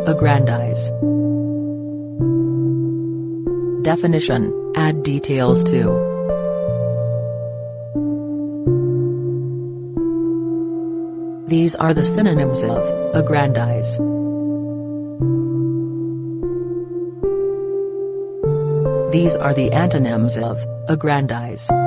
Aggrandize. Definition: add details to. These are the synonyms of aggrandize. These are the antonyms of aggrandize.